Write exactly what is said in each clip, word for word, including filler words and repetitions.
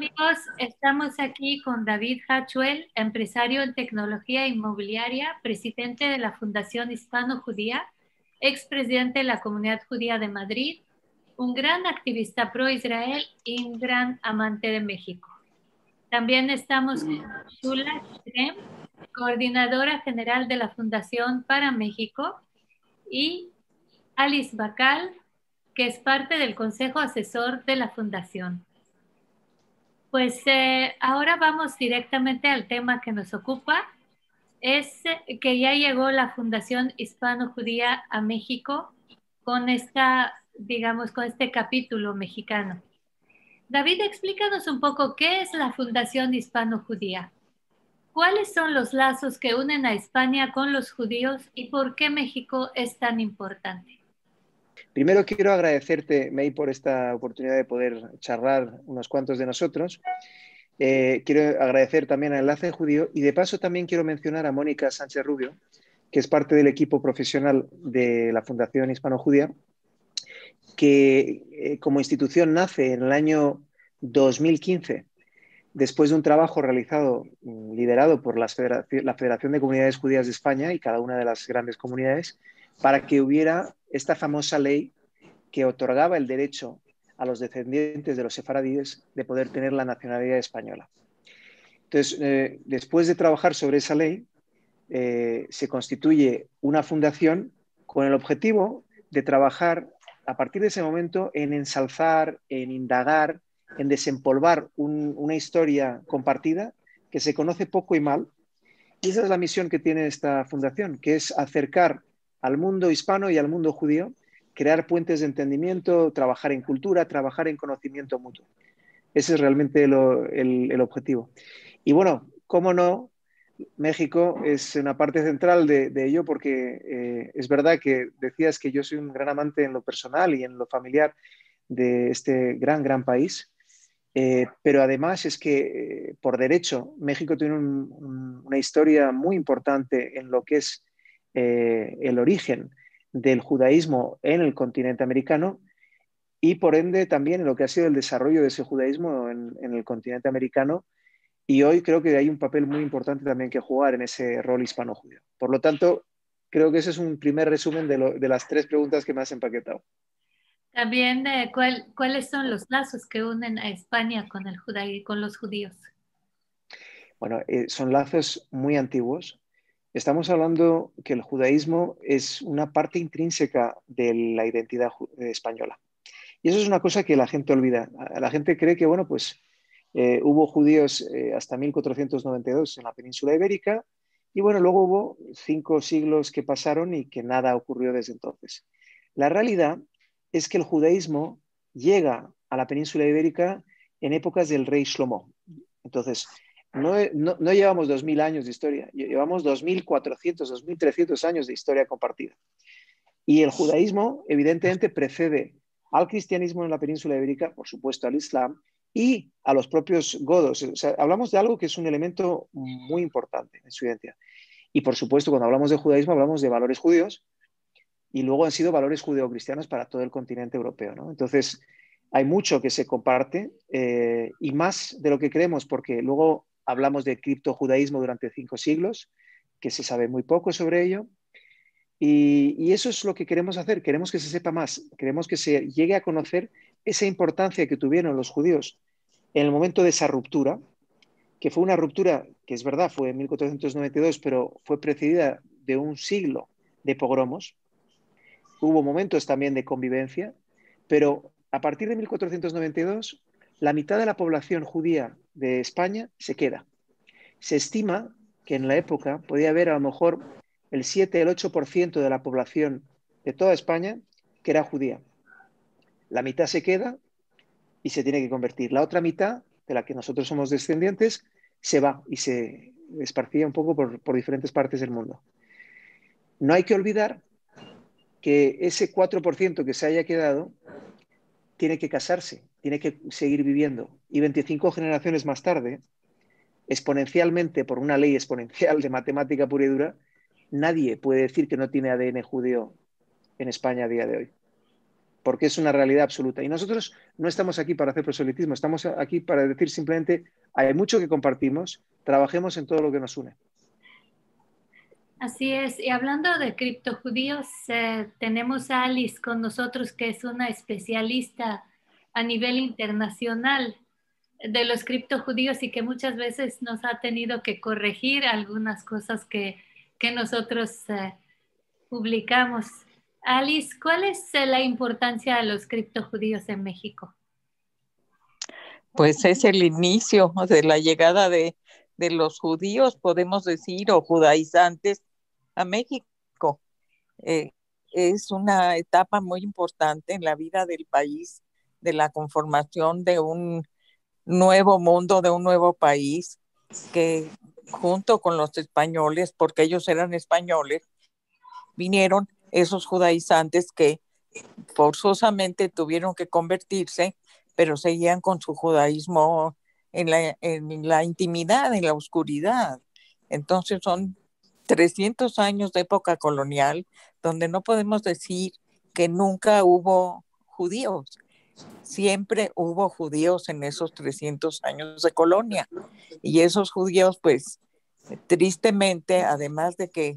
amigos, estamos aquí con David Hachuel, empresario en tecnología inmobiliaria, presidente de la Fundación Hispano-Judía, expresidente de la Comunidad Judía de Madrid, un gran activista pro-Israel y un gran amante de México. También estamos con Shula Shrem, coordinadora general de la Fundación para México, y Alice Bacal, que es parte del Consejo Asesor de la Fundación. Pues eh, ahora vamos directamente al tema que nos ocupa. Es eh, que ya llegó la Fundación Hispano-Judía a México con esta, digamos, con este capítulo mexicano. David, explícanos un poco qué es la Fundación Hispano-Judía. ¿Cuáles son los lazos que unen a España con los judíos y por qué México es tan importante? Primero quiero agradecerte, May, por esta oportunidad de poder charlar unos cuantos de nosotros. Eh, quiero agradecer también a Enlace Judío y de paso también quiero mencionar a Mónica Sánchez Rubio, que es parte del equipo profesional de la Fundación Hispano-Judía, que eh, como institución nace en el año dos mil quince, después de un trabajo realizado, liderado por la Federación, la Federación de Comunidades Judías de España y cada una de las grandes comunidades, para que hubiera esta famosa ley que otorgaba el derecho a los descendientes de los sefaradíes de poder tener la nacionalidad española. Entonces, eh, después de trabajar sobre esa ley, eh, se constituye una fundación con el objetivo de trabajar a partir de ese momento en ensalzar, en indagar, en desempolvar un, una historia compartida que se conoce poco y mal. Y esa es la misión que tiene esta fundación, que es acercar al mundo hispano y al mundo judío, crear puentes de entendimiento, trabajar en cultura, trabajar en conocimiento mutuo. Ese es realmente lo, el, el objetivo. Y bueno, cómo no, México es una parte central de, de ello porque eh, es verdad que decías que yo soy un gran amante en lo personal y en lo familiar de este gran, gran país. Eh, pero además es que, eh, por derecho, México tiene un, un, una historia muy importante en lo que es eh, el origen del judaísmo en el continente americano y, por ende, también en lo que ha sido el desarrollo de ese judaísmo en, en el continente americano. Y hoy creo que hay un papel muy importante también que jugar en ese rol hispano-judío. Por lo tanto, creo que ese es un primer resumen de, lo, de las tres preguntas que me has empaquetado. También, eh, ¿cuál, ¿cuáles son los lazos que unen a España con, el judaí, con los judíos? Bueno, eh, son lazos muy antiguos. Estamos hablando que el judaísmo es una parte intrínseca de la identidad española. Y eso es una cosa que la gente olvida. La gente cree que, bueno, pues eh, hubo judíos eh, hasta mil cuatrocientos noventa y dos en la península ibérica y, bueno, luego hubo cinco siglos que pasaron y que nada ocurrió desde entonces. La realidad es que el judaísmo llega a la península ibérica en épocas del rey Shlomo. Entonces, no, no, no llevamos dos mil años de historia, llevamos dos mil cuatrocientos, dos mil trescientos años de historia compartida. Y el judaísmo, evidentemente, precede al cristianismo en la península ibérica, por supuesto al islam, y a los propios godos. O sea, hablamos de algo que es un elemento muy importante en su identidad. Y, por supuesto, cuando hablamos de judaísmo, hablamos de valores judíos, y luego han sido valores judeocristianos para todo el continente europeo, ¿no? Entonces, hay mucho que se comparte, eh, y más de lo que creemos, porque luego hablamos de criptojudaísmo durante cinco siglos, que se sabe muy poco sobre ello, y, y eso es lo que queremos hacer. Queremos que se sepa más, queremos que se llegue a conocer esa importancia que tuvieron los judíos en el momento de esa ruptura, que fue una ruptura que es verdad, fue en mil cuatrocientos noventa y dos, pero fue precedida de un siglo de pogromos. Hubo momentos también de convivencia, pero a partir de mil cuatrocientos noventa y dos, la mitad de la población judía de España se queda. Se estima que en la época podía haber a lo mejor el siete, el ocho por ciento de la población de toda España que era judía. La mitad se queda y se tiene que convertir. La otra mitad, de la que nosotros somos descendientes, se va y se esparcía un poco por, por diferentes partes del mundo. No hay que olvidar que ese cuatro por ciento que se haya quedado tiene que casarse, tiene que seguir viviendo. Y veinticinco generaciones más tarde, exponencialmente, por una ley exponencial de matemática pura y dura, nadie puede decir que no tiene A D N judío en España a día de hoy. porque es una realidad absoluta. Y nosotros no estamos aquí para hacer proselitismo, estamos aquí para decir simplemente, hay mucho que compartimos, trabajemos en todo lo que nos une. Así es. Y hablando de criptojudíos, eh, tenemos a Alice con nosotros, que es una especialista a nivel internacional de los criptojudíos y que muchas veces nos ha tenido que corregir algunas cosas que, que nosotros eh, publicamos. Alice, ¿cuál es eh, la importancia de los criptojudíos en México? Pues es el inicio de la llegada de, de los judíos, podemos decir, o judaizantes a México. Eh, es una etapa muy importante en la vida del país, de la conformación de un nuevo mundo, de un nuevo país, que junto con los españoles, porque ellos eran españoles, vinieron esos judaizantes que forzosamente tuvieron que convertirse, pero seguían con su judaísmo en la, en la intimidad, en la oscuridad. Entonces son trescientos años de época colonial donde no podemos decir que nunca hubo judíos. Siempre hubo judíos en esos trescientos años de colonia. Y esos judíos, pues, tristemente, además de que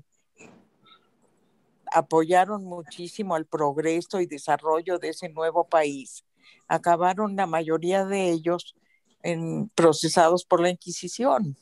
apoyaron muchísimo al progreso y desarrollo de ese nuevo país, acabaron la mayoría de ellos en, procesados por la Inquisición.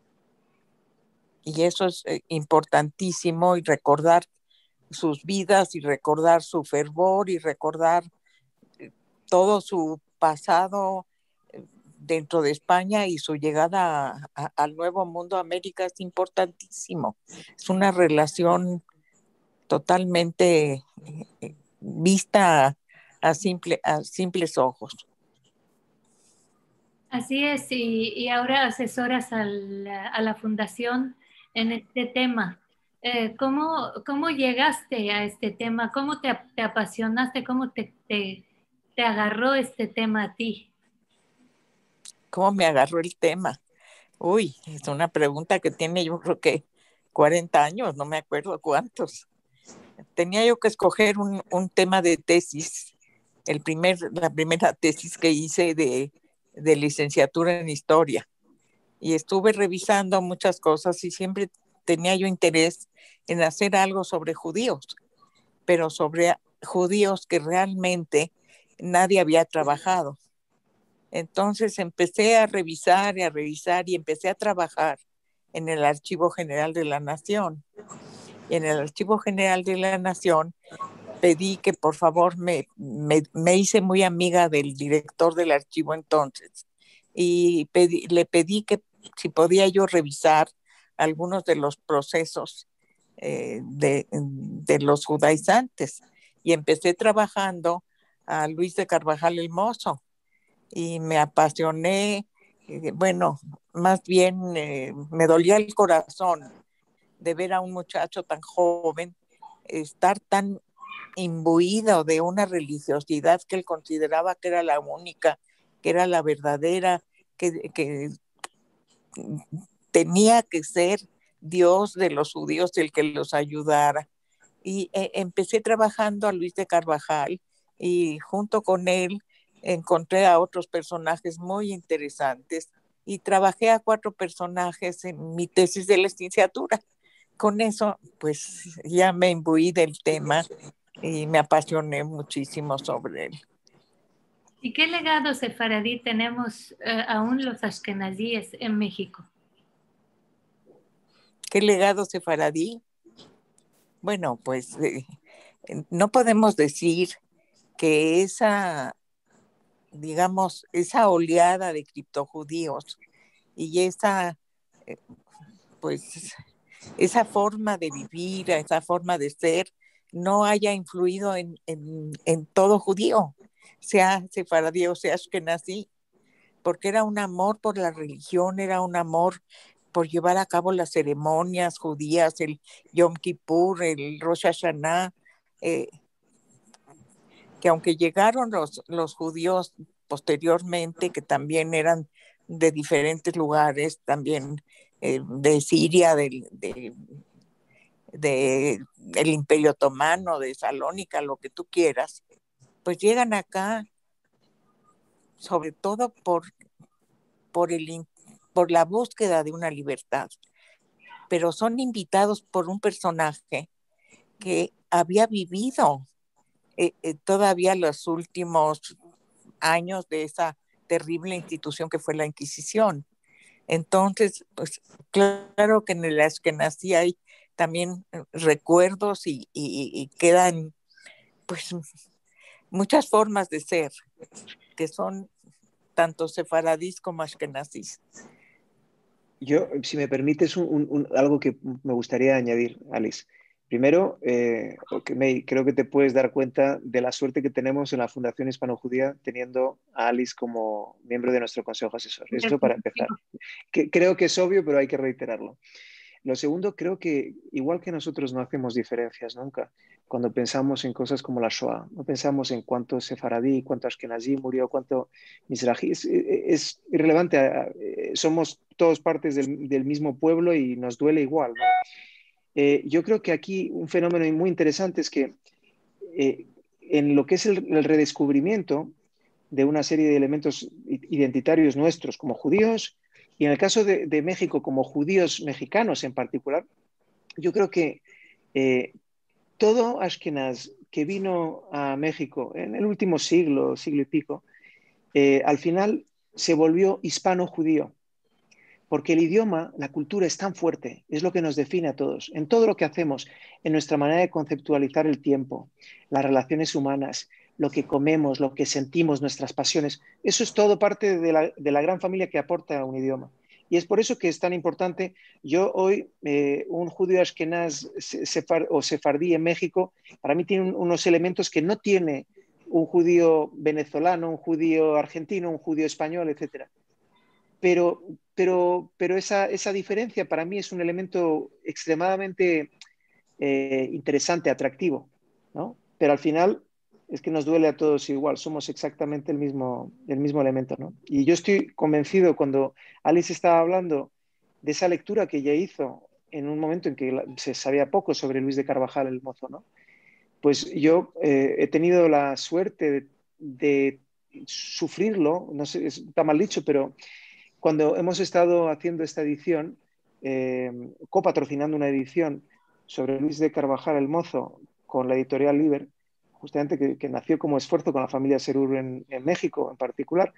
Y eso es eh, importantísimo, y recordar sus vidas y recordar su fervor y recordar eh, todo su pasado eh, dentro de España y su llegada a, a, al Nuevo Mundo, América, es importantísimo. Es una relación totalmente eh, vista a, simple, a simples ojos. Así es, y, y ahora asesoras a la, a la fundación en este tema. Eh, ¿cómo, ¿Cómo llegaste a este tema? ¿Cómo te, te apasionaste? ¿Cómo te, te, te agarró este tema a ti? ¿Cómo me agarró el tema? Uy, es una pregunta que tiene yo creo que cuarenta años, no me acuerdo cuántos. Tenía yo que escoger un, un tema de tesis, el primer, la primera tesis que hice de, de licenciatura en historia. Y estuve revisando muchas cosas y siempre tenía yo interés en hacer algo sobre judíos, pero sobre judíos que realmente nadie había trabajado. Entonces empecé a revisar y a revisar y empecé a trabajar en el Archivo General de la Nación. Y en el Archivo General de la Nación pedí que por favor me, me, me hice muy amiga del director del archivo entonces y pedí, le pedí que si podía yo revisar algunos de los procesos eh, de, de los judaizantes. Y empecé trabajando a Luis de Carvajal el Mozo y me apasioné, eh, bueno, más bien eh, me dolía el corazón de ver a un muchacho tan joven estar tan imbuido de una religiosidad que él consideraba que era la única, que era la verdadera, que, que tenía que ser Dios de los judíos el que los ayudara. Y eh, empecé trabajando a Luis de Carvajal y junto con él encontré a otros personajes muy interesantes y trabajé a cuatro personajes en mi tesis de licenciatura. Con eso, pues ya me imbuí del tema y me apasioné muchísimo sobre él. ¿Y qué legado sefaradí tenemos eh, aún los ashkenazíes en México? ¿Qué legado sefaradí? Bueno, pues eh, no podemos decir que esa, digamos, esa oleada de criptojudíos y esa, eh, pues, esa forma de vivir, esa forma de ser, no haya influido en, en, en todo judío, sea sefaradí o sea ashkenazí, porque era un amor por la religión, era un amor por llevar a cabo las ceremonias judías, el Yom Kippur, el Rosh Hashanah, eh, que aunque llegaron los, los judíos posteriormente, que también eran de diferentes lugares, también eh, de Siria, del de, de, de Imperio Otomano, de Salónica, lo que tú quieras, pues llegan acá sobre todo por, por, el, por la búsqueda de una libertad, pero son invitados por un personaje que había vivido eh, eh, todavía los últimos años de esa terrible institución que fue la Inquisición. Entonces, pues claro que en las que nací hay también recuerdos y, y, y quedan pues muchas formas de ser, que son tanto sefaradís como ashkenazís. Yo, si me permites, un, un, un, algo que me gustaría añadir, Alice. Primero, eh, okay, May, creo que te puedes dar cuenta de la suerte que tenemos en la Fundación Hispano-Judía teniendo a Alice como miembro de nuestro consejo asesor. Esto para empezar. Que, creo que es obvio, pero hay que reiterarlo. Lo segundo, creo que igual que nosotros no hacemos diferencias nunca cuando pensamos en cosas como la Shoah, no pensamos en cuánto sefaradí, cuánto ashkenazí murió, cuánto mizrahi, es, es irrelevante, somos todos partes del, del mismo pueblo y nos duele igual, ¿no? Eh, yo creo que aquí un fenómeno muy interesante es que eh, en lo que es el, el redescubrimiento de una serie de elementos identitarios nuestros como judíos, y en el caso de, de México como judíos mexicanos en particular, yo creo que eh, todo Ashkenaz que vino a México en el último siglo, siglo y pico, eh, al final se volvió hispano-judío. Porque el idioma, la cultura es tan fuerte, es lo que nos define a todos, en todo lo que hacemos, en nuestra manera de conceptualizar el tiempo, las relaciones humanas, lo que comemos, lo que sentimos, nuestras pasiones. Eso es todo parte de la, de la gran familia que aporta un idioma. Y es por eso que es tan importante. Yo hoy, eh, un judío ashkenaz sefar, o sefardí en México, para mí tiene unos elementos que no tiene un judío venezolano, un judío argentino, un judío español, etcétera. Pero, pero, pero esa, esa diferencia para mí es un elemento extremadamente eh, interesante, atractivo, ¿no? Pero al final es que nos duele a todos igual, somos exactamente el mismo, el mismo elemento, ¿no? Y yo estoy convencido cuando Alice estaba hablando de esa lectura que ella hizo en un momento en que se sabía poco sobre Luis de Carvajal el Mozo, ¿no? Pues yo eh, he tenido la suerte de, de sufrirlo, no sé, está mal dicho, pero cuando hemos estado haciendo esta edición, eh, copatrocinando una edición sobre Luis de Carvajal el Mozo con la editorial Liber, justamente que, que nació como esfuerzo con la familia Serur en, en México en particular,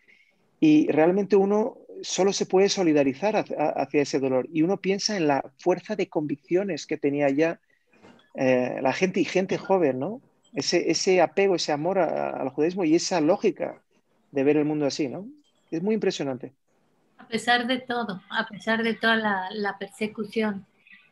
y realmente uno solo se puede solidarizar hacia, hacia ese dolor, y uno piensa en la fuerza de convicciones que tenía ya eh, la gente y gente joven, ¿no? Ese, ese apego, ese amor a, al judaísmo y esa lógica de ver el mundo así, ¿no? Es muy impresionante. A pesar de todo, a pesar de toda la, la persecución.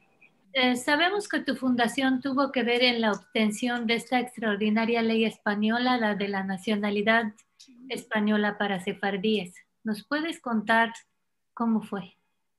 Eh, sabemos que tu fundación tuvo que ver en la obtención de esta extraordinaria ley española, la de la nacionalidad española para sefardíes. ¿Nos puedes contar cómo fue?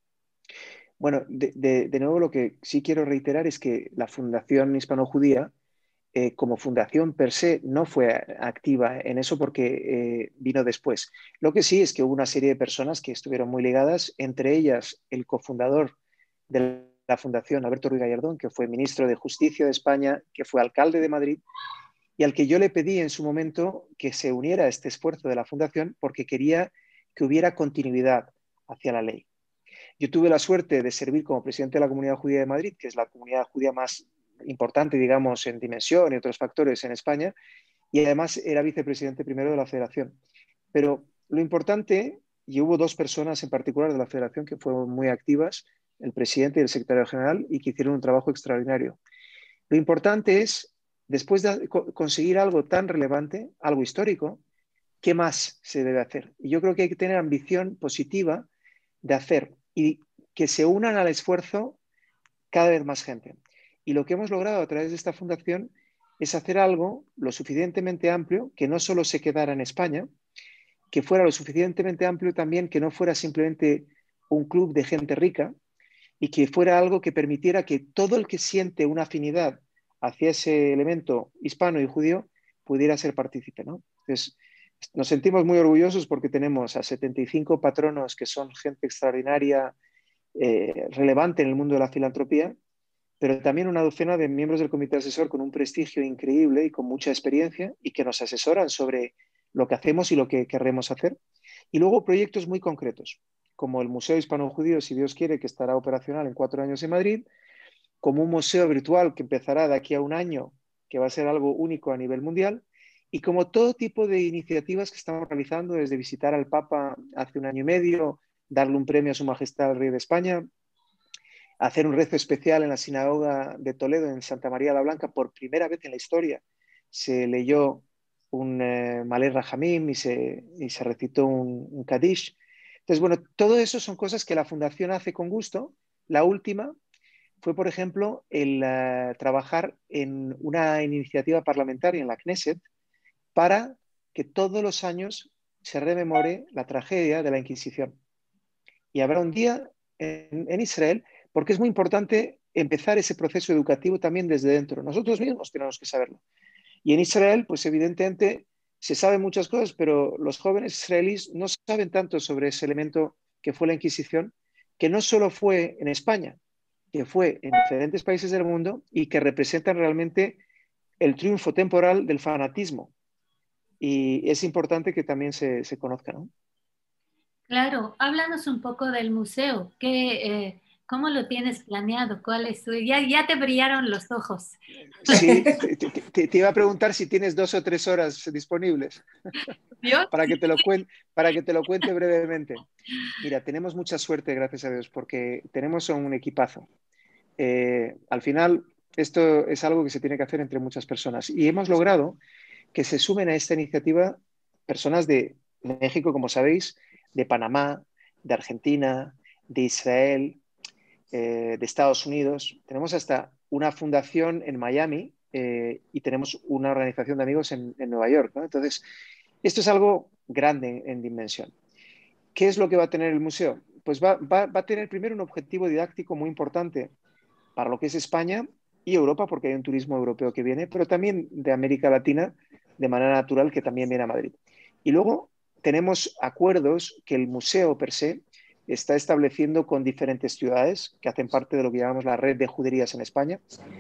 Bueno, de, de, de nuevo lo que sí quiero reiterar es que la Fundación Hispano-Judía, eh, como fundación per se, no fue activa en eso porque eh, vino después. Lo que sí es que hubo una serie de personas que estuvieron muy ligadas, entre ellas el cofundador de la Fundación, Alberto Ruiz Gallardón, que fue ministro de Justicia de España, que fue alcalde de Madrid, y al que yo le pedí en su momento que se uniera a este esfuerzo de la Fundación porque quería que hubiera continuidad hacia la ley. Yo tuve la suerte de servir como presidente de la Comunidad Judía de Madrid, que es la comunidad judía más importante, digamos, en dimensión y otros factores en España, y además era vicepresidente primero de la Federación. Pero lo importante, y hubo dos personas en particular de la Federación que fueron muy activas, el presidente y el secretario general, y que hicieron un trabajo extraordinario. Lo importante es, después de conseguir algo tan relevante, algo histórico, ¿qué más se debe hacer? Y yo creo que hay que tener ambición positiva de hacer y que se unan al esfuerzo cada vez más gente. Y lo que hemos logrado a través de esta fundación es hacer algo lo suficientemente amplio que no solo se quedara en España, que fuera lo suficientemente amplio también que no fuera simplemente un club de gente rica y que fuera algo que permitiera que todo el que siente una afinidad hacia ese elemento hispano y judío pudiera ser partícipe, ¿no? Entonces, nos sentimos muy orgullosos porque tenemos a setenta y cinco patronos que son gente extraordinaria, eh, relevante en el mundo de la filantropía, pero también una docena de miembros del comité asesor con un prestigio increíble y con mucha experiencia y que nos asesoran sobre lo que hacemos y lo que querremos hacer. Y luego proyectos muy concretos, como el Museo Hispano-Judío, si Dios quiere, que estará operacional en cuatro años en Madrid, como un museo virtual que empezará de aquí a un año, que va a ser algo único a nivel mundial, y como todo tipo de iniciativas que estamos realizando, desde visitar al Papa hace un año y medio, darle un premio a Su Majestad el Rey de España, hacer un rezo especial en la sinagoga de Toledo, en Santa María la Blanca, por primera vez en la historia. Se leyó un eh, Malé Rajamim y se, y se recitó un, un Kadish. Entonces, bueno, todo eso son cosas que la Fundación hace con gusto. La última fue, por ejemplo, el uh, trabajar en una iniciativa parlamentaria en la Knesset para que todos los años se rememore la tragedia de la Inquisición. Y habrá un día en, en Israel, porque es muy importante empezar ese proceso educativo también desde dentro. Nosotros mismos tenemos que saberlo. Y en Israel, pues evidentemente se saben muchas cosas, pero los jóvenes israelíes no saben tanto sobre ese elemento que fue la Inquisición, que no solo fue en España, que fue en diferentes países del mundo y que representan realmente el triunfo temporal del fanatismo. Y es importante que también se, se conozca, ¿no? Claro, háblanos un poco del museo. ¿Qué, eh, ¿Cómo lo tienes planeado? ¿Cuál es tu... ya, ya te brillaron los ojos. Sí, te, te, te iba a preguntar si tienes dos o tres horas disponibles ¿Yo? para, que te lo cuente, para que te lo cuente brevemente. Mira, tenemos mucha suerte, gracias a Dios, porque tenemos un equipazo. Eh, al final, esto es algo que se tiene que hacer entre muchas personas y hemos logrado que se sumen a esta iniciativa personas de México, como sabéis, de Panamá, de Argentina, de Israel, eh, de Estados Unidos. Tenemos hasta una fundación en Miami eh, y tenemos una organización de amigos en, en Nueva York, ¿no? Entonces, esto es algo grande en, en dimensión. ¿Qué es lo que va a tener el museo? Pues va, va, va a tener primero un objetivo didáctico muy importante para lo que es España y Europa, porque hay un turismo europeo que viene, pero también de América Latina, de manera natural, que también viene a Madrid. Y luego tenemos acuerdos que el museo per se está estableciendo con diferentes ciudades que hacen parte de lo que llamamos la red de juderías en España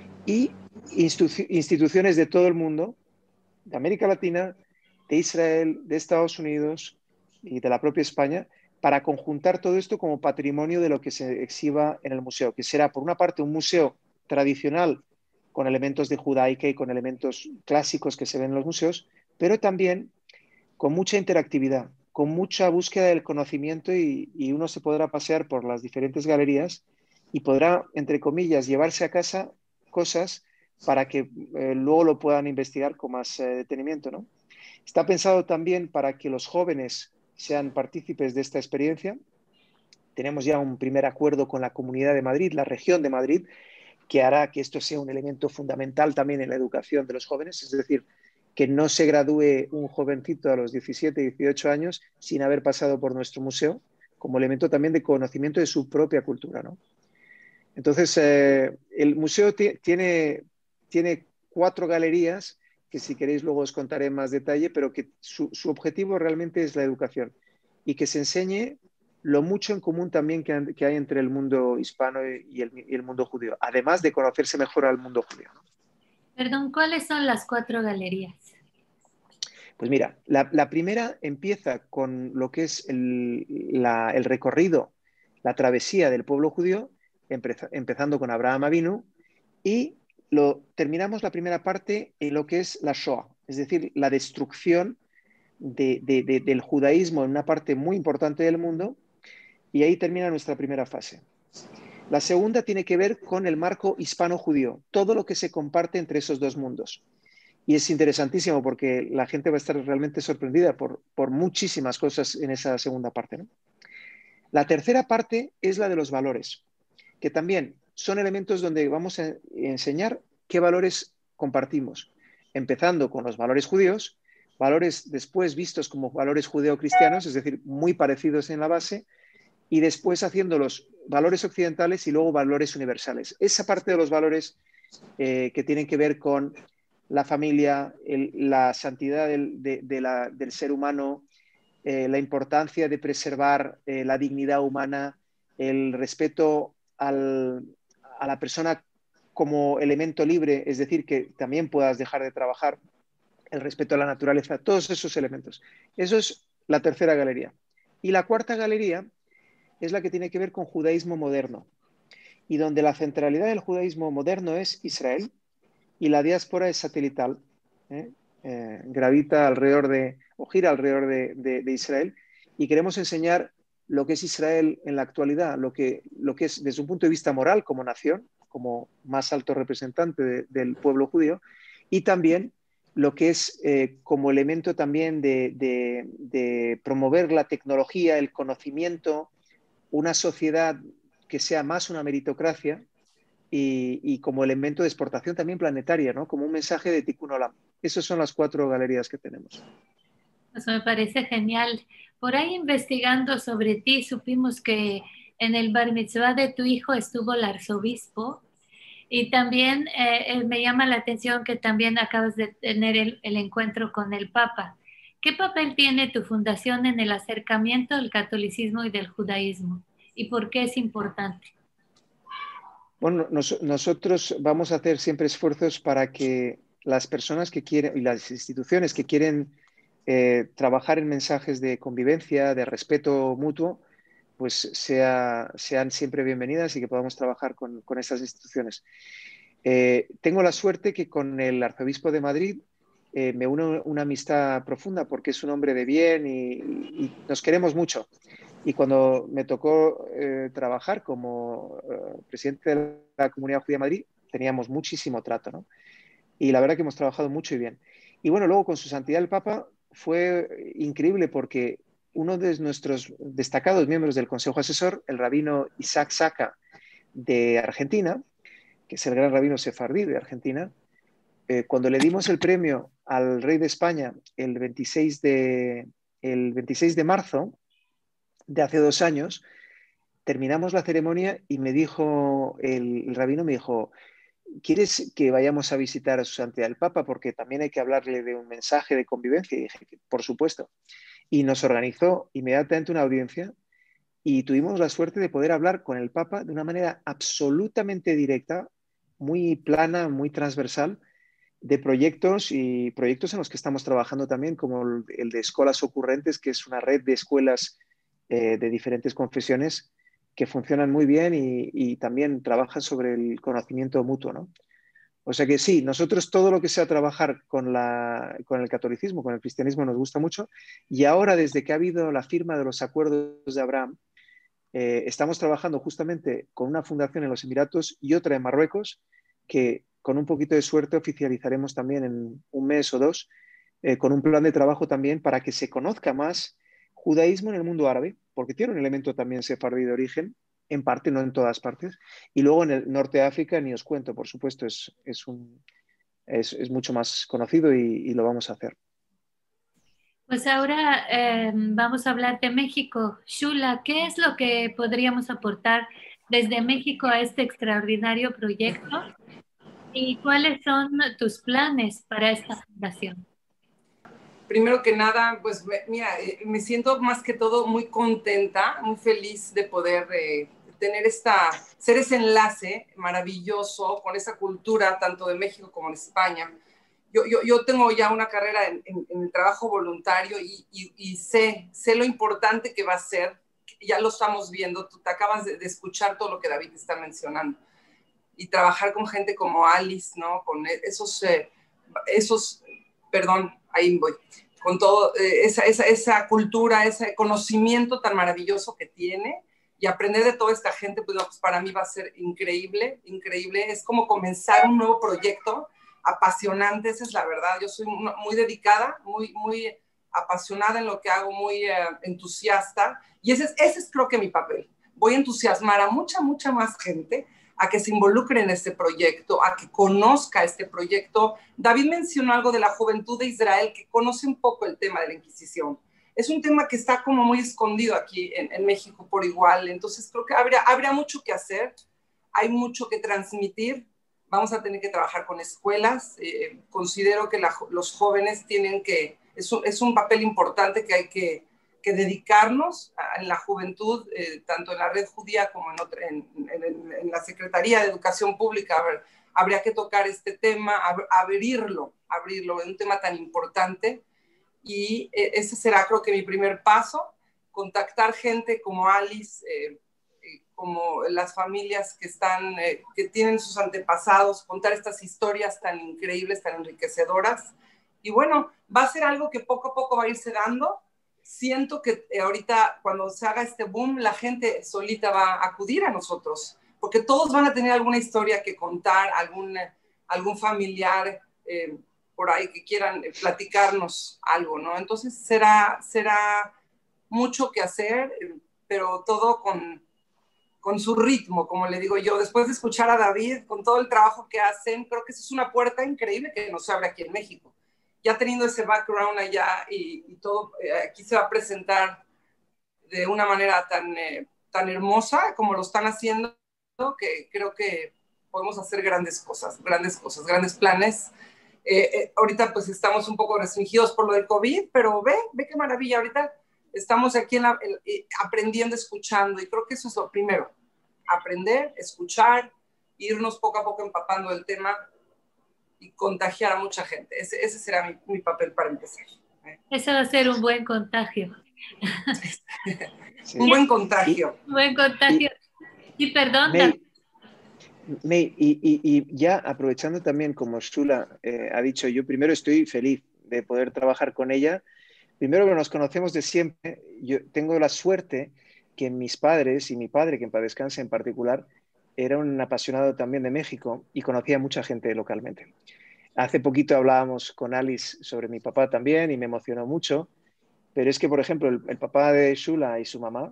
y institu- instituciones de todo el mundo, de América Latina, de Israel, de Estados Unidos y de la propia España, para conjuntar todo esto como patrimonio de lo que se exhiba en el museo, que será, por una parte, un museo tradicional con elementos de judaica y con elementos clásicos que se ven en los museos, pero también con mucha interactividad, con mucha búsqueda del conocimiento y, y uno se podrá pasear por las diferentes galerías y podrá, entre comillas, llevarse a casa cosas para que eh, luego lo puedan investigar con más eh, detenimiento, ¿no? Está pensado también para que los jóvenes sean partícipes de esta experiencia. Tenemos ya un primer acuerdo con la Comunidad de Madrid, la región de Madrid, que hará que esto sea un elemento fundamental también en la educación de los jóvenes, es decir, que no se gradúe un jovencito a los diecisiete, dieciocho años sin haber pasado por nuestro museo, como elemento también de conocimiento de su propia cultura, ¿no? Entonces, eh, el museo tiene, tiene cuatro galerías que si queréis luego os contaré en más detalle, pero que su, su objetivo realmente es la educación y que se enseñe lo mucho en común también que, que hay entre el mundo hispano y el, y el mundo judío, además de conocerse mejor al mundo judío, ¿no? Perdón, ¿cuáles son las cuatro galerías? Pues mira, la, la primera empieza con lo que es el, la, el recorrido, la travesía del pueblo judío, empeza, empezando con Abraham Avinu, y lo, terminamos la primera parte en lo que es la Shoah, es decir, la destrucción de, de, de, del judaísmo en una parte muy importante del mundo, y ahí termina nuestra primera fase. La segunda tiene que ver con el marco hispano-judío, todo lo que se comparte entre esos dos mundos. Y es interesantísimo porque la gente va a estar realmente sorprendida por, por muchísimas cosas en esa segunda parte, ¿no? La tercera parte es la de los valores, que también son elementos donde vamos a enseñar qué valores compartimos, empezando con los valores judíos, valores después vistos como valores judeo-cristianos, es decir, muy parecidos en la base, y después haciendo los valores occidentales y luego valores universales. Esa parte de los valores eh, que tienen que ver con la familia, el, la santidad del, de, de la, del ser humano, eh, la importancia de preservar eh, la dignidad humana, el respeto al, a la persona como elemento libre, es decir, que también puedas dejar de trabajar, el respeto a la naturaleza, todos esos elementos. Eso es la tercera galería. Y la cuarta galería es la que tiene que ver con judaísmo moderno, y donde la centralidad del judaísmo moderno es Israel y la diáspora es satelital, ¿eh? Eh, gravita alrededor de, o gira alrededor de, de, de Israel, y queremos enseñar lo que es Israel en la actualidad, lo que, lo que es desde un punto de vista moral como nación, como más alto representante de, del pueblo judío, y también lo que es eh, como elemento también de, de, de promover la tecnología, el conocimiento, una sociedad que sea más una meritocracia, y, y como elemento de exportación también planetaria, ¿no? Como un mensaje de Tikkun Olam. Esas son las cuatro galerías que tenemos. Eso me parece genial. Por ahí investigando sobre ti, supimos que en el bar mitzvah de tu hijo estuvo el arzobispo, y también eh, me llama la atención que también acabas de tener el, el encuentro con el Papa. ¿Qué papel tiene tu fundación en el acercamiento del catolicismo y del judaísmo? ¿Y por qué es importante? Bueno, nos, nosotros vamos a hacer siempre esfuerzos para que las personas que quieren y las instituciones que quieren eh, trabajar en mensajes de convivencia, de respeto mutuo, pues sea, sean siempre bienvenidas y que podamos trabajar con, con estas instituciones. Eh, tengo la suerte que con el arzobispo de Madrid eh, me une una amistad profunda porque es un hombre de bien y, y nos queremos mucho. Y cuando me tocó eh, trabajar como eh, presidente de la Comunidad Judía de Madrid, teníamos muchísimo trato, ¿no? Y la verdad que hemos trabajado mucho y bien. Y bueno, luego con su santidad el Papa fue increíble porque uno de nuestros destacados miembros del Consejo Asesor, el rabino Isaac Saka de Argentina, que es el gran rabino sefardí de Argentina, eh, cuando le dimos el premio al rey de España el veintiséis de, el veintiséis de marzo de hace dos años, terminamos la ceremonia y me dijo, el, el rabino me dijo, ¿quieres que vayamos a visitar a su santidad el Papa? Porque también hay que hablarle de un mensaje de convivencia. Y dije, por supuesto. Y nos organizó inmediatamente una audiencia y tuvimos la suerte de poder hablar con el Papa de una manera absolutamente directa, muy plana, muy transversal, de proyectos y proyectos en los que estamos trabajando también, como el de Escolas Ocurrentes, que es una red de escuelas eh, de diferentes confesiones que funcionan muy bien y, y también trabajan sobre el conocimiento mutuo, ¿no? O sea que sí, nosotros todo lo que sea trabajar con, la, con el catolicismo, con el cristianismo nos gusta mucho, y ahora desde que ha habido la firma de los acuerdos de Abraham, eh, estamos trabajando justamente con una fundación en los Emiratos y otra en Marruecos, que con un poquito de suerte oficializaremos también en un mes o dos, eh, con un plan de trabajo también para que se conozca más judaísmo en el mundo árabe, porque tiene un elemento también sefardí de origen, en parte, no en todas partes, y luego en el norte de África, ni os cuento, por supuesto, es, es, un, es, es mucho más conocido y, y lo vamos a hacer. Pues ahora eh, vamos a hablar de México. Shula, ¿qué es lo que podríamos aportar desde México a este extraordinario proyecto? ¿Y cuáles son tus planes para esta fundación? Primero que nada, pues me, mira, eh, me siento más que todo muy contenta, muy feliz de poder eh, tener esta, ser ese enlace maravilloso con esa cultura tanto de México como de España. Yo, yo, yo tengo ya una carrera en, en, en el trabajo voluntario y, y, y sé, sé lo importante que va a ser. Ya lo estamos viendo, tú te acabas de, de escuchar todo lo que David está mencionando. Y trabajar con gente como Alice, ¿no? Con esos, eh, esos perdón, ahí voy, con todo eh, esa, esa, esa cultura, ese conocimiento tan maravilloso que tiene, y aprender de toda esta gente, pues, no, pues para mí va a ser increíble, increíble. Es como comenzar un nuevo proyecto apasionante, esa es la verdad. Yo soy muy dedicada, muy, muy apasionada en lo que hago, muy eh, entusiasta, y ese es, ese es creo que mi papel. Voy a entusiasmar a mucha, mucha más gente a que se involucre en este proyecto, a que conozca este proyecto. David mencionó algo de la juventud de Israel, que conoce un poco el tema de la Inquisición. Es un tema que está como muy escondido aquí en, en México por igual, entonces creo que habría, habría mucho que hacer, hay mucho que transmitir, vamos a tener que trabajar con escuelas, eh, considero que la, los jóvenes tienen que, es un, es un papel importante que hay que, que dedicarnos a, en la juventud, eh, tanto en la red judía como en, otra, en, en, en la Secretaría de Educación Pública, a, ver, habría que tocar este tema, ab abrirlo, abrirlo, es un tema tan importante. Y eh, ese será, creo que, mi primer paso, contactar gente como Alice, eh, eh, como las familias que, están, eh, que tienen sus antepasados, contar estas historias tan increíbles, tan enriquecedoras. Y bueno, va a ser algo que poco a poco va a irse dando. Siento que eh, ahorita, cuando se haga este boom, la gente solita va a acudir a nosotros, porque todos van a tener alguna historia que contar, algún, algún familiar eh, por ahí que quieran platicarnos algo, ¿no? Entonces será, será mucho que hacer, pero todo con, con su ritmo, como le digo yo. Después de escuchar a David, con todo el trabajo que hacen, creo que esa es una puerta increíble que nos abre aquí en México. Ya teniendo ese background allá y, y todo, eh, aquí se va a presentar de una manera tan, eh, tan hermosa como lo están haciendo, que creo que podemos hacer grandes cosas, grandes cosas, grandes planes. Eh, eh, ahorita pues estamos un poco restringidos por lo del COVID, pero ve, ve qué maravilla, ahorita estamos aquí en la, en, eh, aprendiendo, escuchando, y creo que eso es lo primero, aprender, escuchar, irnos poco a poco empapando del tema y contagiar a mucha gente. Ese, ese será mi, mi papel para empezar. ¿eh? Eso va a ser un buen contagio. Sí. Un buen contagio. Un buen contagio. Y, y perdón, May, May, y, y, y ya aprovechando también, como Shula eh, ha dicho, yo primero estoy feliz de poder trabajar con ella. Primero que nos conocemos de siempre, yo tengo la suerte que mis padres y mi padre, que en paz descanse en particular, era un apasionado también de México y conocía a mucha gente localmente. Hace poquito hablábamos con Alice sobre mi papá también y me emocionó mucho, pero es que, por ejemplo, el, el papá de Shula y su mamá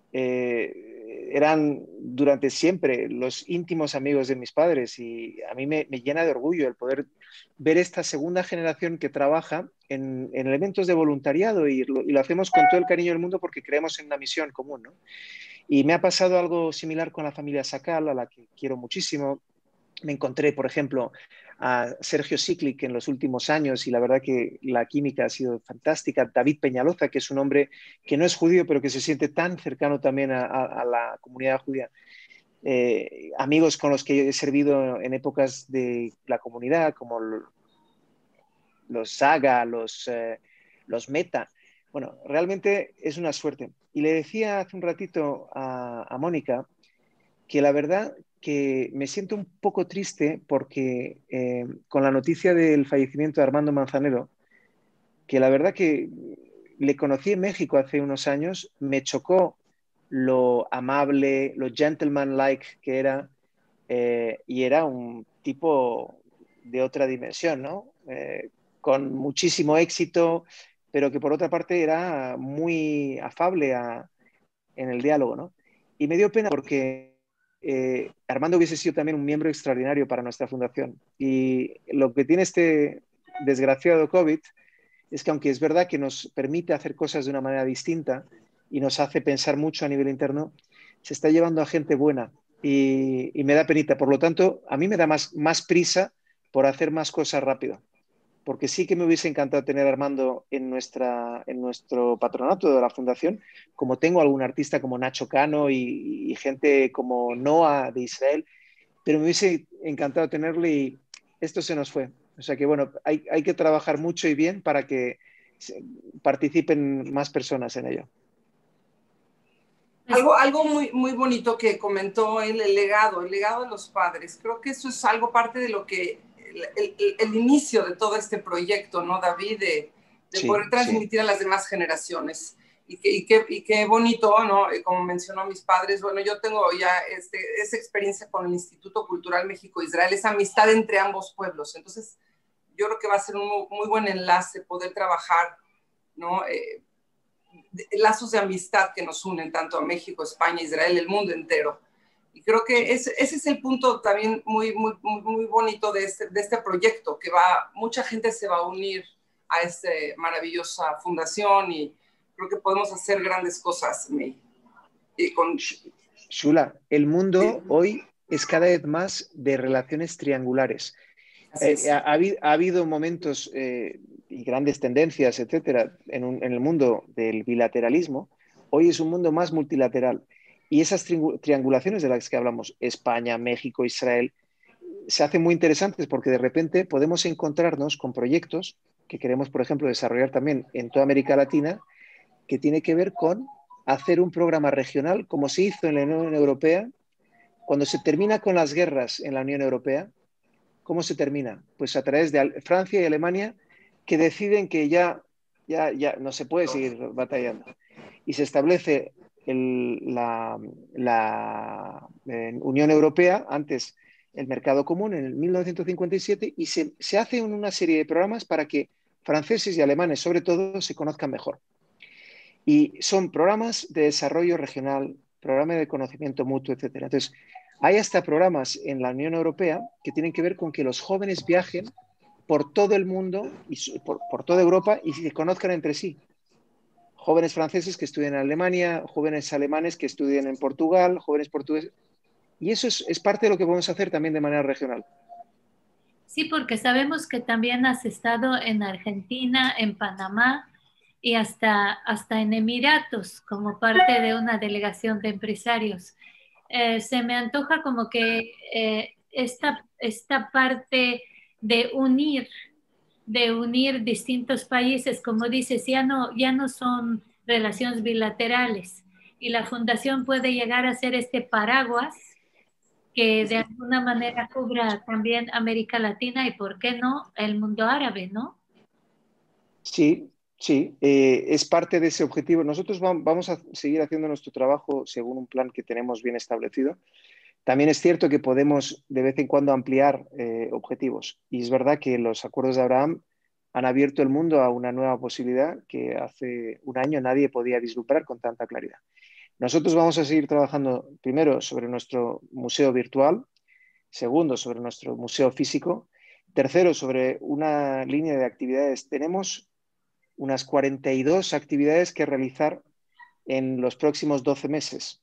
eh, eran durante siempre los íntimos amigos de mis padres y a mí me, me llena de orgullo el poder ver esta segunda generación que trabaja en, en elementos de voluntariado y lo, y lo hacemos con todo el cariño del mundo porque creemos en una misión común, ¿no? Y me ha pasado algo similar con la familia Sakal, a la que quiero muchísimo. Me encontré, por ejemplo, a Sergio Siklik en los últimos años y la verdad que la química ha sido fantástica. David Peñaloza, que es un hombre que no es judío, pero que se siente tan cercano también a, a, a la comunidad judía. Eh, amigos con los que he servido en épocas de la comunidad, como los Saga, los, eh, los Meta. Bueno, realmente es una suerte. Y le decía hace un ratito a, a Mónica que la verdad que me siento un poco triste porque eh, con la noticia del fallecimiento de Armando Manzanero, que la verdad que le conocí en México hace unos años, me chocó lo amable, lo gentleman-like que era, eh, y era un tipo de otra dimensión, ¿no? Eh, con muchísimo éxito, pero que por otra parte era muy afable a, en el diálogo, ¿no? Y me dio pena porque eh, Armando hubiese sido también un miembro extraordinario para nuestra fundación. Y lo que tiene este desgraciado COVID es que aunque es verdad que nos permite hacer cosas de una manera distinta y nos hace pensar mucho a nivel interno, se está llevando a gente buena y, y me da penita. Por lo tanto, a mí me da más, más prisa por hacer más cosas rápido. Porque sí que me hubiese encantado tener a Armando en, nuestra, en nuestro patronato de la fundación, como tengo algún artista como Nacho Cano y, y gente como Noah de Israel, pero me hubiese encantado tenerle y esto se nos fue. O sea que bueno, hay, hay que trabajar mucho y bien para que participen más personas en ello. Algo, algo muy, muy bonito que comentó él, el legado, el legado de los padres. Creo que eso es algo parte de lo que, el, el, el inicio de todo este proyecto, ¿no, David? De, de sí, poder transmitir sí. a las demás generaciones. Y, que, y, que, y qué bonito, ¿no? Como mencionó mis padres, bueno, yo tengo ya este, esa experiencia con el Instituto Cultural México-Israel, esa amistad entre ambos pueblos. Entonces, yo creo que va a ser un muy, muy buen enlace poder trabajar, ¿no? Eh, de, lazos de amistad que nos unen tanto a México, España, Israel, el mundo entero. Y creo que ese, ese es el punto también muy, muy, muy bonito de este, de este proyecto, que va, mucha gente se va a unir a esta maravillosa fundación y creo que podemos hacer grandes cosas. Y con... Shula, el mundo sí. hoy es cada vez más de relaciones triangulares. Eh, ha, ha habido momentos eh, y grandes tendencias, etcétera, en, un, en el mundo del bilateralismo. Hoy es un mundo más multilateral. Y esas tri triangulaciones de las que hablamos, España, México, Israel, se hacen muy interesantes porque de repente podemos encontrarnos con proyectos que queremos, por ejemplo, desarrollar también en toda América Latina, que tiene que ver con hacer un programa regional, como se hizo en la Unión Europea, cuando se termina con las guerras en la Unión Europea. ¿Cómo se termina? Pues a través de Francia y Alemania, que deciden que ya, ya, ya no se puede seguir batallando. Y se establece el, la, la eh, Unión Europea, antes el mercado común, en el mil novecientos cincuenta y siete, y se, se hace una serie de programas para que franceses y alemanes, sobre todo, se conozcan mejor. Y son programas de desarrollo regional, programas de conocimiento mutuo, etcétera. Entonces, hay hasta programas en la Unión Europea que tienen que ver con que los jóvenes viajen por todo el mundo y por, por toda Europa y se conozcan entre sí. Jóvenes franceses que estudian en Alemania, jóvenes alemanes que estudian en Portugal, jóvenes portugueses. Y eso es, es parte de lo que podemos hacer también de manera regional. Sí, porque sabemos que también has estado en Argentina, en Panamá y hasta, hasta en Emiratos como parte de una delegación de empresarios. Eh, se me antoja como que eh, esta, esta parte de unir, de unir distintos países, como dices, ya no, ya no son relaciones bilaterales y la fundación puede llegar a ser este paraguas que de alguna manera cubra también América Latina y, ¿por qué no?, el mundo árabe, ¿no? Sí, sí, eh, es parte de ese objetivo. Nosotros vamos a seguir haciendo nuestro trabajo según un plan que tenemos bien establecido. También es cierto que podemos de vez en cuando ampliar eh, objetivos. Y es verdad que los acuerdos de Abraham han abierto el mundo a una nueva posibilidad que hace un año nadie podía vislumbrar con tanta claridad. Nosotros vamos a seguir trabajando primero sobre nuestro museo virtual, segundo sobre nuestro museo físico, tercero sobre una línea de actividades. Tenemos unas cuarenta y dos actividades que realizar en los próximos doce meses.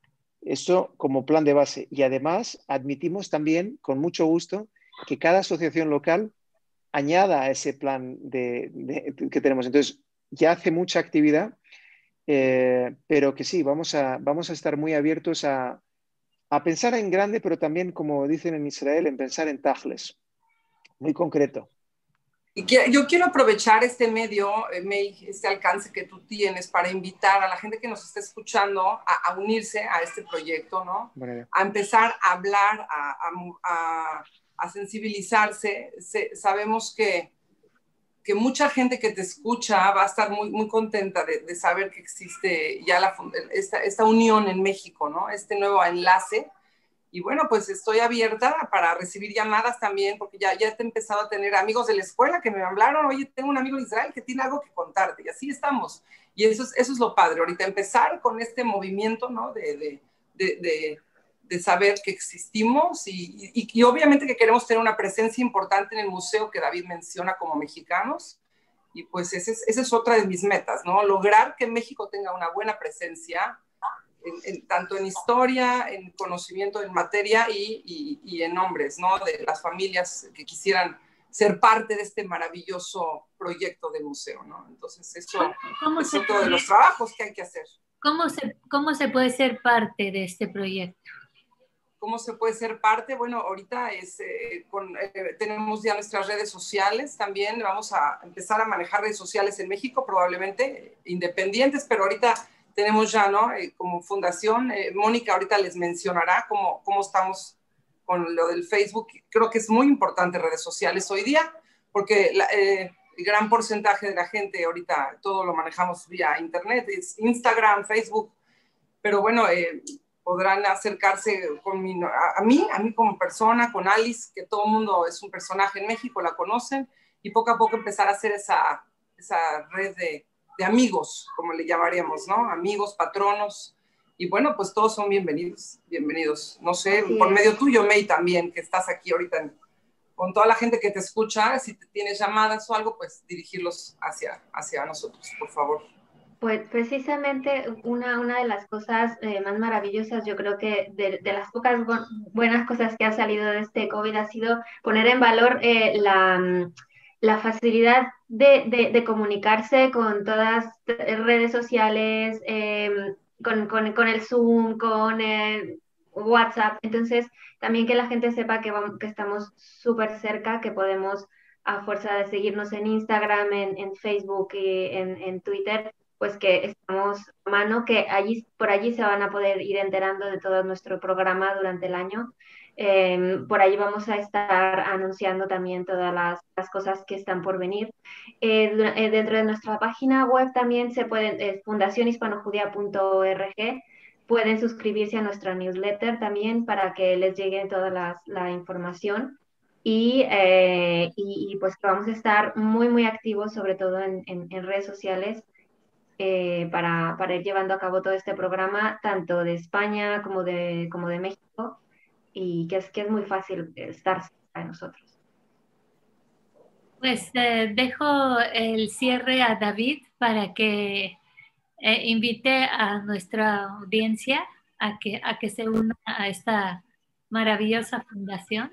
Eso como plan de base. Y además admitimos también, con mucho gusto, que cada asociación local añada a ese plan de, de, que tenemos. Entonces, ya hace mucha actividad, eh, pero que sí, vamos a, vamos a estar muy abiertos a, a pensar en grande, pero también, como dicen en Israel, en pensar en tajles, muy concreto. Y que, yo quiero aprovechar este medio, eh, May, este alcance que tú tienes para invitar a la gente que nos está escuchando a, a unirse a este proyecto, ¿no? Bueno. A empezar a hablar, a, a, a, a sensibilizarse. Se, sabemos que, que mucha gente que te escucha va a estar muy, muy contenta de, de saber que existe ya la, esta, esta unión en México, ¿no? Este nuevo enlace. Y bueno, pues estoy abierta para recibir llamadas también, porque ya, ya he empezado a tener amigos de la escuela que me hablaron, oye, tengo un amigo de Israel que tiene algo que contarte, y así estamos. Y eso es, eso es lo padre, ahorita empezar con este movimiento, ¿no? De, de, de, de, de saber que existimos y, y, y obviamente que queremos tener una presencia importante en el museo que David menciona como mexicanos. Y pues esa es, esa es otra de mis metas, ¿no? Lograr que México tenga una buena presencia, En, en, tanto en historia, en conocimiento en materia y, y, y en nombres, ¿no? De las familias que quisieran ser parte de este maravilloso proyecto del museo, ¿no? Entonces eso es otro puede, de los trabajos que hay que hacer. ¿Cómo se, cómo se puede ser parte de este proyecto? ¿Cómo se puede ser parte? Bueno, ahorita es, eh, con, eh, tenemos ya nuestras redes sociales también, vamos a empezar a manejar redes sociales en México, probablemente independientes, pero ahorita tenemos ya, ¿no? Eh, como fundación, eh, Mónica ahorita les mencionará cómo, cómo estamos con lo del Facebook. Creo que es muy importante redes sociales hoy día, porque la, eh, el gran porcentaje de la gente ahorita todo lo manejamos vía internet, es Instagram, Facebook, pero bueno, eh, podrán acercarse con mi, a, a mí, a mí como persona, con Alice, que todo el mundo es un personaje en México, la conocen, y poco a poco empezar a hacer esa, esa red de de amigos, como le llamaríamos, ¿no? Amigos, patronos, y bueno, pues todos son bienvenidos, bienvenidos. No sé, Así por es. medio tuyo, May, también, que estás aquí ahorita en, con toda la gente que te escucha, si te tienes llamadas o algo, pues dirigirlos hacia, hacia nosotros, por favor. Pues precisamente una, una de las cosas eh, más maravillosas, yo creo que de, de las pocas bu- buenas cosas que ha salido de este COVID ha sido poner en valor eh, la... la facilidad de, de, de comunicarse con todas las redes sociales, eh, con, con, con el Zoom, con el, WhatsApp. Entonces, también que la gente sepa que, vamos, que estamos súper cerca, que podemos, a fuerza de seguirnos en Instagram, en, en Facebook y en, en Twitter, pues que estamos a mano, que allí, por allí se van a poder ir enterando de todo nuestro programa durante el año. Eh, por allí vamos a estar anunciando también todas las, las cosas que están por venir. Eh, eh, dentro de nuestra página web también se pueden, es fundación hispano judía punto org, pueden suscribirse a nuestra newsletter también para que les llegue toda las, la información. Y, eh, y, y, pues que vamos a estar muy, muy activos, sobre todo en, en, en redes sociales, eh, para, para ir llevando a cabo todo este programa, tanto de España como de, como de México, y que es, que es muy fácil estar cerca de nosotros. Pues eh, dejo el cierre a David para que eh, invite a nuestra audiencia a que, a que se una a esta maravillosa fundación.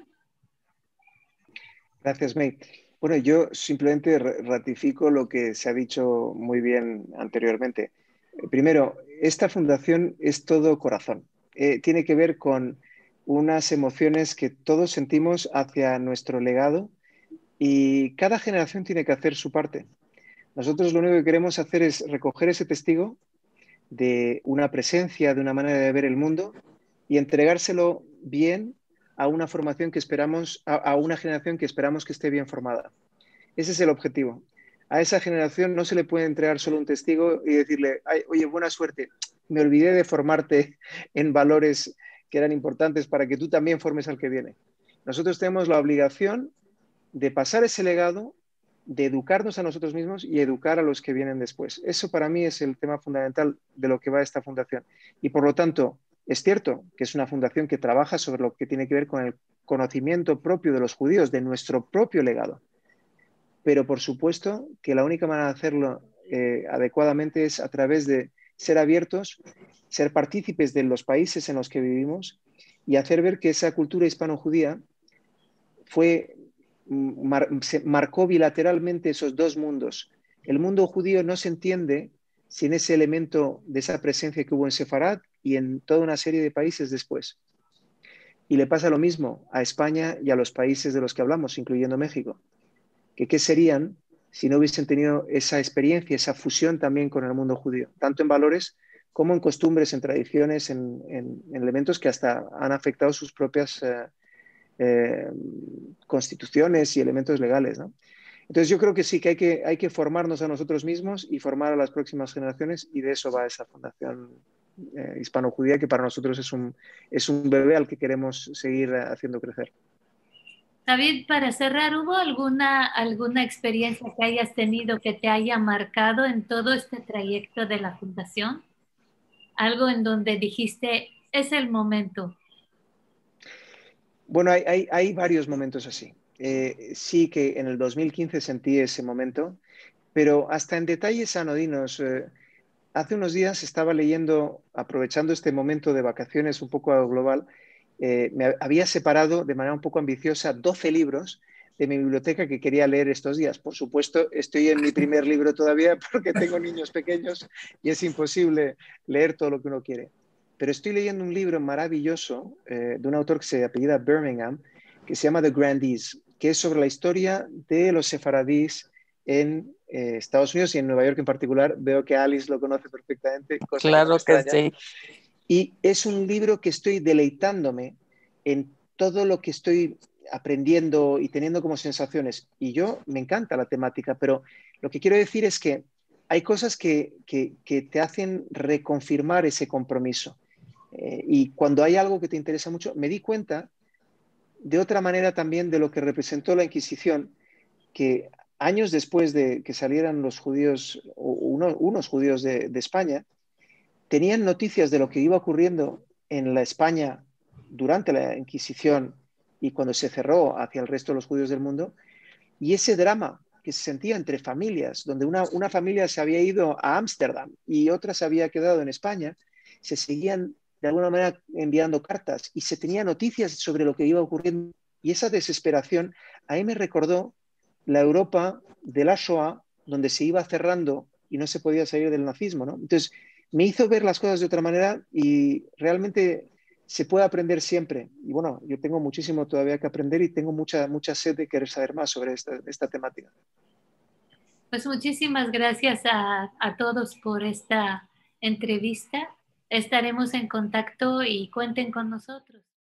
Gracias, May. Bueno, yo simplemente ratifico lo que se ha dicho muy bien anteriormente. Primero, esta fundación es todo corazón. Eh, tiene que ver con unas emociones que todos sentimos hacia nuestro legado y cada generación tiene que hacer su parte. Nosotros lo único que queremos hacer es recoger ese testigo de una presencia, de una manera de ver el mundo y entregárselo bien a una formación que esperamos, a, a una generación que esperamos que esté bien formada. Ese es el objetivo. A esa generación no se le puede entregar solo un testigo y decirle, Ay, oye, buena suerte, me olvidé de formarte en valores que eran importantes para que tú también formes al que viene. Nosotros tenemos la obligación de pasar ese legado, de educarnos a nosotros mismos y educar a los que vienen después. Eso para mí es el tema fundamental de lo que va esta fundación. Y por lo tanto, es cierto que es una fundación que trabaja sobre lo que tiene que ver con el conocimiento propio de los judíos, de nuestro propio legado. Pero por supuesto que la única manera de hacerlo eh, adecuadamente es a través de ser abiertos, ser partícipes de los países en los que vivimos y hacer ver que esa cultura hispano-judía fue, mar, se marcó bilateralmente esos dos mundos. El mundo judío no se entiende sin ese elemento de esa presencia que hubo en Sefarad y en toda una serie de países después. Y le pasa lo mismo a España y a los países de los que hablamos, incluyendo México. Que qué serían si no hubiesen tenido esa experiencia, esa fusión también con el mundo judío, tanto en valores como en costumbres, en tradiciones, en, en, en elementos que hasta han afectado sus propias eh, eh, constituciones y elementos legales, ¿no? Entonces yo creo que sí, que hay, que hay que formarnos a nosotros mismos y formar a las próximas generaciones, y de eso va esa fundación eh, hispano-judía, que para nosotros es un, es un bebé al que queremos seguir haciendo crecer. David, para cerrar, ¿hubo alguna, alguna experiencia que hayas tenido que te haya marcado en todo este trayecto de la fundación? Algo en donde dijiste, es el momento. Bueno, hay, hay, hay varios momentos así. Eh, sí que en el dos mil quince sentí ese momento, pero hasta en detalles anodinos. Eh, hace unos días estaba leyendo, aprovechando este momento de vacaciones un poco global, Eh, me había separado de manera un poco ambiciosa doce libros de mi biblioteca que quería leer estos días. Por supuesto, estoy en mi primer libro todavía porque tengo niños pequeños y es imposible leer todo lo que uno quiere. Pero estoy leyendo un libro maravilloso eh, de un autor que se apellida Birmingham, que se llama The Grandees, que es sobre la historia de los sefaradíes en eh, Estados Unidos y en Nueva York en particular. Veo que Alice lo conoce perfectamente, cosa claro que no me que sí. Y es un libro que estoy deleitándome en todo lo que estoy aprendiendo y teniendo como sensaciones. Y yo me encanta la temática, pero lo que quiero decir es que hay cosas que, que, que te hacen reconfirmar ese compromiso. Eh, y cuando hay algo que te interesa mucho, me di cuenta de otra manera también de lo que representó la Inquisición, que años después de que salieran los judíos, uno, unos judíos de, de España, tenían noticias de lo que iba ocurriendo en la España durante la Inquisición y cuando se cerró hacia el resto de los judíos del mundo, y ese drama que se sentía entre familias, donde una, una familia se había ido a Ámsterdam y otra se había quedado en España, se seguían de alguna manera enviando cartas y se tenía noticias sobre lo que iba ocurriendo, y esa desesperación a mí me recordó la Europa de la Shoah, donde se iba cerrando y no se podía salir del nazismo, ¿no? Entonces me hizo ver las cosas de otra manera y realmente se puede aprender siempre. Y bueno, yo tengo muchísimo todavía que aprender y tengo mucha, mucha sed de querer saber más sobre esta, esta temática. Pues muchísimas gracias a, a todos por esta entrevista. Estaremos en contacto y cuenten con nosotros.